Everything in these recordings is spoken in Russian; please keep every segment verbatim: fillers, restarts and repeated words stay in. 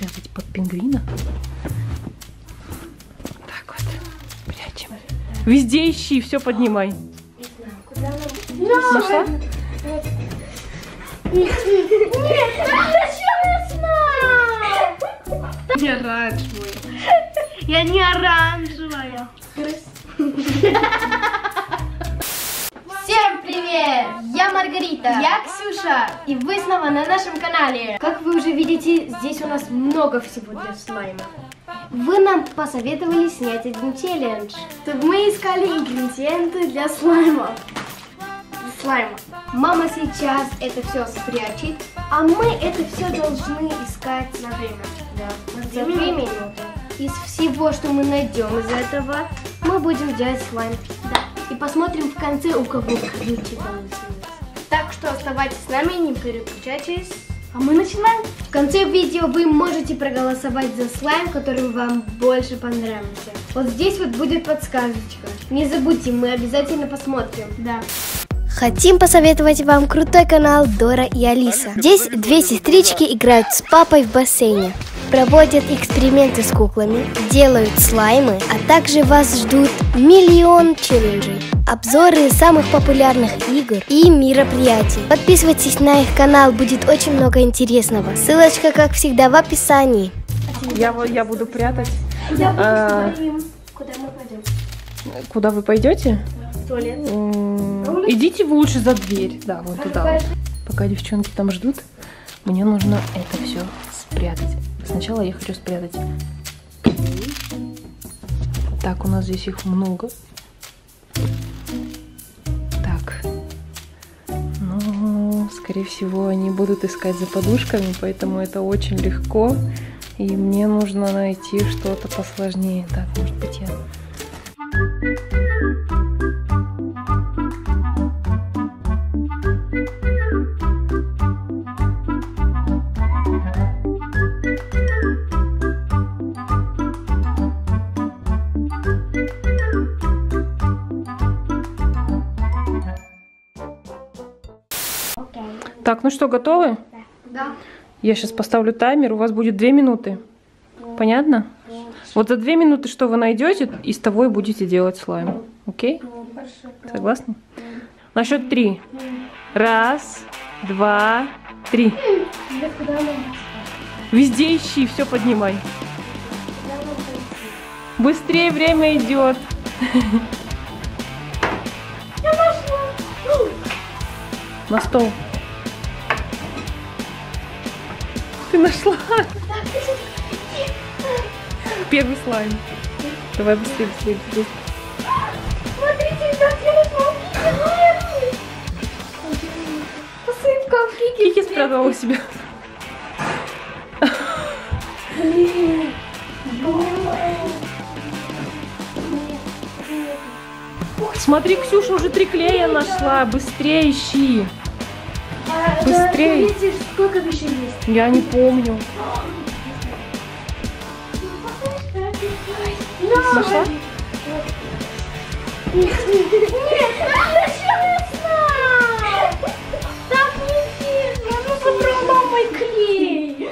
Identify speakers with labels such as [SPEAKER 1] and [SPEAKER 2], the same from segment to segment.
[SPEAKER 1] спрятать под пингвина. Так вот, прячем. Везде ищи, все поднимай.
[SPEAKER 2] Не знаю, куда нам...
[SPEAKER 1] Нашла?
[SPEAKER 2] Нет, зачем я знаю?
[SPEAKER 3] Не оранжевая. Я не оранжевая.
[SPEAKER 2] Всем привет! Я Маргарита.
[SPEAKER 3] Я Ксюша.
[SPEAKER 2] И вы снова на нашем канале. Как вы уже видите, здесь у нас много всего для слайма. Вы нам посоветовали снять один челлендж.
[SPEAKER 3] Так мы искали ингредиенты для слайма.
[SPEAKER 2] Слайма. Мама сейчас это все спрячет, а мы это все должны искать
[SPEAKER 3] На время.
[SPEAKER 2] да,
[SPEAKER 3] На
[SPEAKER 2] за
[SPEAKER 3] две
[SPEAKER 2] две
[SPEAKER 3] минуты.
[SPEAKER 2] минуты. Из всего, что мы найдем из этого, мы будем делать слайм. Да. И посмотрим в конце, у кого круче получилось.
[SPEAKER 3] Так что оставайтесь с нами, не переключайтесь. А мы начинаем.
[SPEAKER 2] В конце видео вы можете проголосовать за слайм, который вам больше понравился. Вот здесь вот будет подсказочка. Не забудьте, мы обязательно посмотрим.
[SPEAKER 3] Да.
[SPEAKER 2] Хотим посоветовать вам крутой канал Дора и Алиса. Здесь две сестрички играют с папой в бассейне, проводят эксперименты с куклами, делают слаймы, а также вас ждут миллион челленджей, обзоры самых популярных игр и мероприятий. Подписывайтесь на их канал, будет очень много интересного. Ссылочка, как всегда, в описании.
[SPEAKER 1] Я, я буду прятать.
[SPEAKER 2] Я
[SPEAKER 1] А,
[SPEAKER 2] куда мы пойдем?
[SPEAKER 1] Куда вы пойдете?
[SPEAKER 2] В туалет.
[SPEAKER 1] М, Идите вы лучше за дверь. Да, вот туда. Пока девчонки там ждут, мне нужно это все спрятать. Сначала я хочу спрятать. Так, у нас здесь их много. Так. Ну, скорее всего, они будут искать за подушками, поэтому это очень легко. И мне нужно найти что-то посложнее. Так, может быть, я... Так, ну что, готовы?
[SPEAKER 2] Да.
[SPEAKER 1] Я сейчас поставлю таймер, у вас будет две минуты. Понятно? Вот за две минуты, что вы найдете, из того и будете делать слайм. Окей? Согласны? На счет три. Раз, два, три. Везде ищи, все поднимай. Быстрее, время идет. На стол. Ты нашла? Первый слайм. Давай быстрее, быстрее, быстрее.
[SPEAKER 2] Смотрите, ребят, я нашла Кики. Посыпка в Кики.
[SPEAKER 1] Кики спрятала у себя. Смотри, Ксюша уже три клея нашла. Быстрее ищи. Быстрее.
[SPEAKER 2] Видите, сколько еще есть?
[SPEAKER 1] Я не помню. Нашла?
[SPEAKER 2] Нет, зачем я знаю? Так нечестно. Ну попробуй мой клей.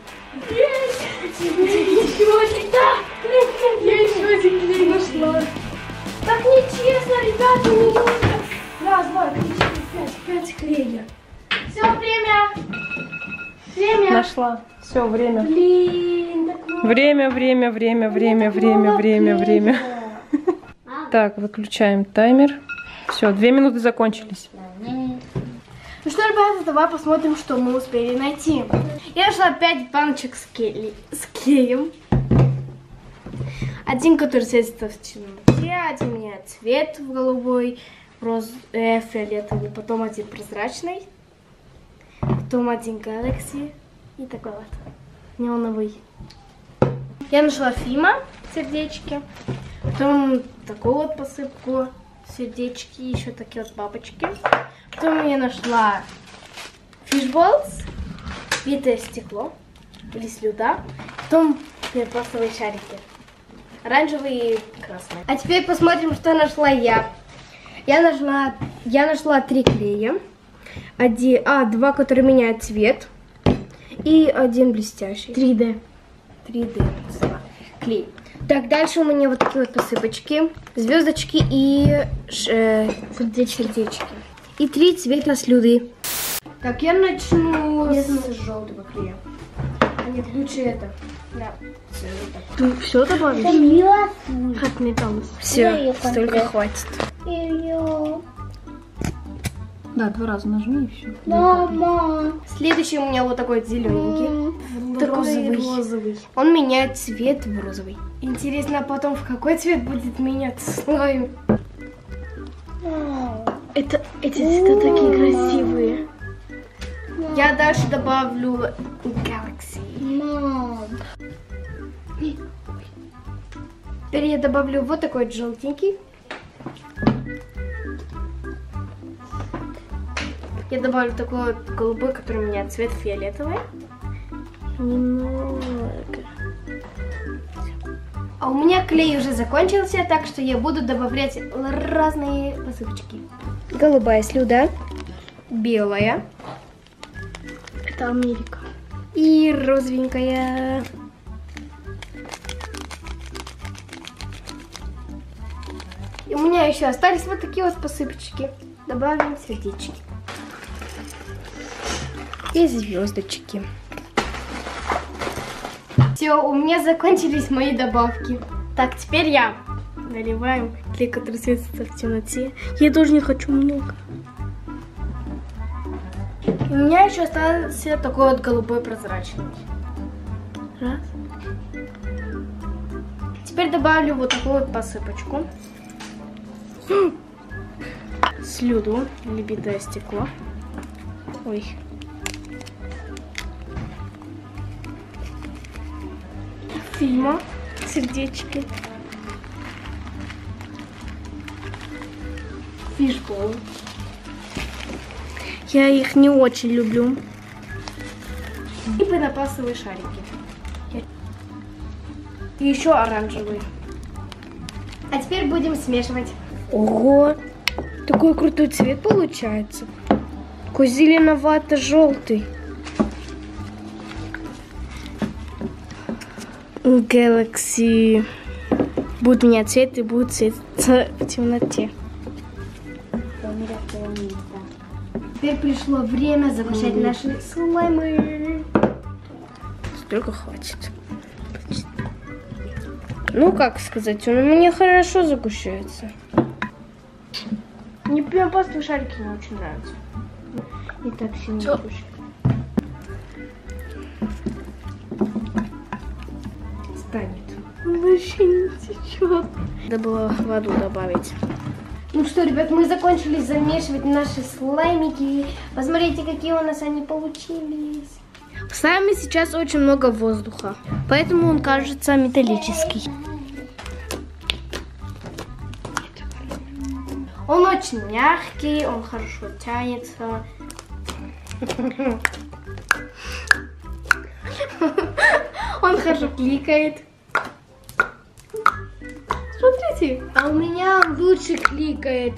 [SPEAKER 2] Еще один. Да, я еще один клей нашла. Так нечестно, ребята, у меня раз, два, три, четыре, пять, пять клея. Все, время. Время.
[SPEAKER 1] Нашла. Все, время.
[SPEAKER 2] Блин, так много.
[SPEAKER 1] Время, время, время, время, время, время, время. Так, выключаем таймер. Все, две минуты закончились.
[SPEAKER 3] Ну что, ребята, давай посмотрим, что мы успели найти. Я нашла пять баночек с, клей... с клеем. Один, который светится в темноте, один у меня цвет в голубой, роз... э, фиолетовый, потом один прозрачный, потом один Galaxy и такой вот неоновый. Я нашла Фима сердечки, потом такую вот посыпку сердечки, еще такие вот бабочки. Потом я нашла фишболс, битое стекло или слюда, потом пластиковые шарики. Оранжевый и красный.
[SPEAKER 2] А теперь посмотрим, что нашла я. Я нашла, я нашла три клея. Один, а, два, которые меняют цвет. И один блестящий.
[SPEAKER 3] три дэ. три дэ клей. Так, дальше у меня вот такие вот посыпочки, звездочки и э, сердечки. И три цвета слюды. Так, я начну с, с желтого клея. А нет, лучше это. Да. Ты все добавишь? Как мне там? Все, столько хватит.
[SPEAKER 1] Да, два раза нажми и все.
[SPEAKER 3] Мама. Следующий у меня вот такой зелененький. Такой розовый. Он меняет цвет в розовый. Интересно, а потом в какой цвет будет меняться слайм? Это, эти цвета такие красивые. Я дальше добавлю Galaxy. Теперь я добавлю вот такой желтенький. Я добавлю такой вот голубой, который у меня цвет фиолетовый. Немного. А у меня клей уже закончился, так что я буду добавлять разные посыпочки. Голубая слюда, белая. Это Америка. И розовенькая. И у меня еще остались вот такие вот посыпочки. Добавим сердечки. И звездочки. Все, у меня закончились мои добавки. Так, теперь я наливаю клей, который светится в темноте. Я тоже не хочу много. И у меня еще остался такой вот голубой прозрачный. Раз. Теперь добавлю вот такую вот посыпочку. Слюду, или битое стекло. Ой. Фильма, сердечки. Фишбол. Я их не очень люблю. И пенопасовые шарики. И еще оранжевые. А теперь будем смешивать. Ого! Такой крутой цвет получается. Такой зеленовато-желтый. Galaxy будет менять цвет и будет светиться в темноте. Теперь пришло время загущать mm. наши слаймы. Столько хватит. Ну, как сказать, он у меня хорошо загущается. Мне прям пастовые шарики не очень нравятся. Не так сильно загущают. Вообще не течет. Надо было воду добавить. Ну что, ребят, мы закончили замешивать наши слаймики. Посмотрите, какие у нас они получились. В слайме сейчас очень много воздуха, поэтому он кажется металлический. Он очень мягкий, он хорошо тянется. Он хорошо кликает. Смотрите, а у меня он лучше кликает.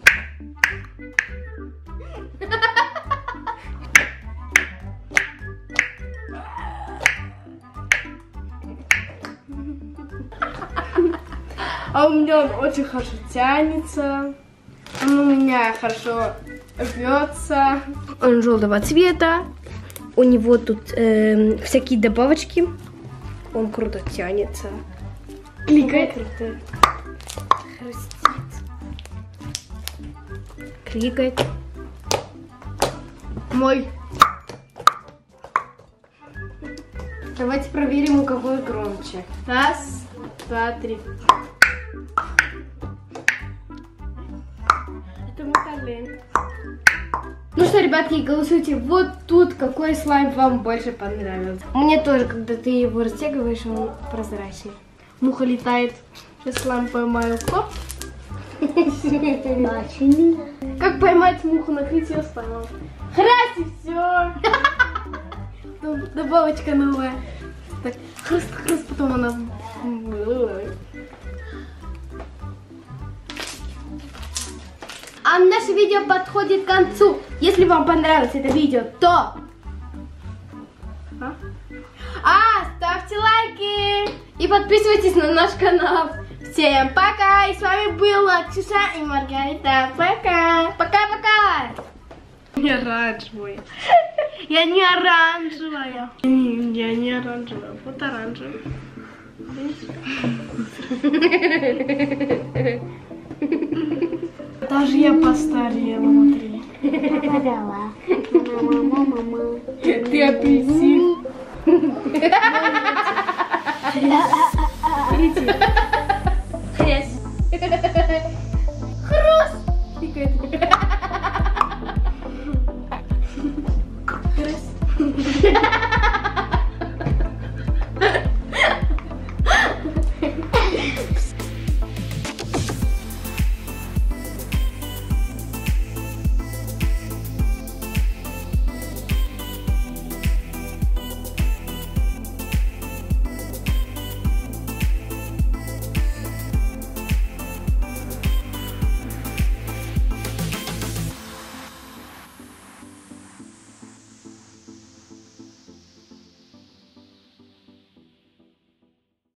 [SPEAKER 3] А у меня он очень хорошо тянется. Он у меня хорошо рвется. Он желтого цвета. У него тут э, всякие добавочки. Он круто тянется. Кликает. Хрустит. Кликает. Мой. Давайте проверим, у кого громче. Раз, два, три. Это мой талант. Ну что, ребятки, голосуйте вот тут, какой слайм вам больше понравился. Мне тоже, когда ты его растягиваешь, он прозрачный. Муха летает. Сейчас слайм поймаю. Хоп. Как поймать муху, накрыть ее слаймом. Хрясь и все. Добавочка новая. Так, хруст, хруст, потом она... А наше видео подходит к концу. Если вам понравилось это видео, то... А, а ставьте лайки! И подписывайтесь на наш канал. Всем пока! И с вами была Ксюша и Маргарита. Пока! Пока-пока! Не оранжевая. Я не оранжевая. Я не оранжевая. Вот оранжевая. Даже я постарела, смотри. Ты апельсин. Смотрите.